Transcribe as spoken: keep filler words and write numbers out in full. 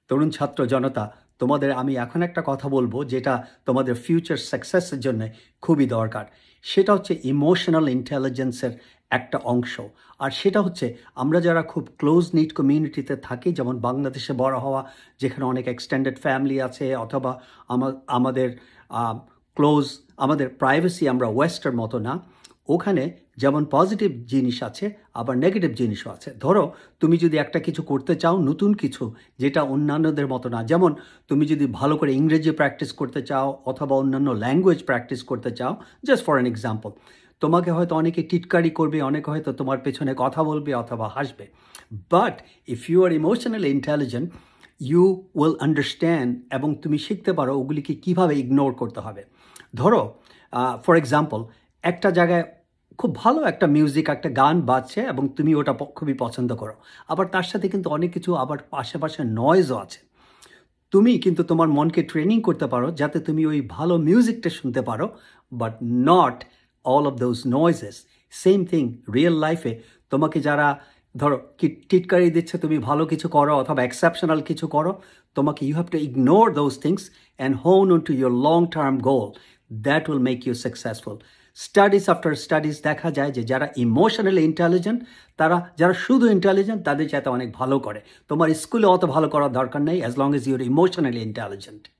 তরুণ ছাত্র জনতা, তোমাদের আমি এখন একটা কথা বলবো যেটা তোমাদের ফিউচার সাকসেসের জন্য খুবই দরকার। সেটা হচ্ছে ইমোশনাল ইন্টেলিজেন্সের একটা অংশ। আর সেটা হচ্ছে আমরা যারা খুব ক্লোজ নিট কমিউনিটিতে থাকি, যেমন বাংলাদেশে বড় হওয়া, যেখানে অনেক এক্সটেন্ডেড ফ্যামিলি আছে, অথবা আমাদের ক্লোজ আমাদের প্রাইভেসি আমরা ওয়েস্টের মতো না, ওখানে যেমন পজিটিভ জিনিস আছে আবার নেগেটিভ জিনিসও আছে। ধরো তুমি যদি একটা কিছু করতে চাও, নতুন কিছু যেটা অন্যান্যদের মতো না, যেমন তুমি যদি ভালো করে ইংরেজি প্র্যাকটিস করতে চাও অথবা অন্যান্য ল্যাঙ্গুয়েজ প্র্যাকটিস করতে চাও, জাস্ট ফর অ্যান এক্সাম্পল, তোমাকে হয়তো অনেকে টিটকারি করবে, অনেকে হয়তো তোমার পেছনে কথা বলবে অথবা হাসবে, but if you are emotionally intelligent you will understand এবং তুমি শিখতে পারো ওগুলিকে কীভাবে ইগনোর করতে হবে। ধরো ফর এক্সাম্পল, একটা জায়গায় খুব ভালো একটা মিউজিক, একটা গান বাজছে এবং তুমি ওটা খুবই পছন্দ করো, আবার তার সাথে কিন্তু অনেক কিছু আবার আশেপাশে নয়েজও আছে। তুমি কিন্তু তোমার মনকে ট্রেনিং করতে পারো যাতে তুমি ওই ভালো মিউজিকটা শুনতে পারো, but not all of those noises. Same thing real লাইফে তোমাকে যারা ধরো কি টিটকারি দিচ্ছে, তুমি ভালো কিছু করো অথবা এক্সেপশনাল কিছু করো, তোমাকে you have to ignore those things and hone on to your long term goal. That will make you successful. Studies after studies দেখা যায় যে যারা ইমোশনালি ইন্টেলিজেন্ট, তারা যারা শুধু ইন্টেলিজেন্ট তাদের চাইতে অনেক ভালো করে। তোমার স্কুলে অত ভালো করার দরকার নেই, as long as your emotionally intelligent.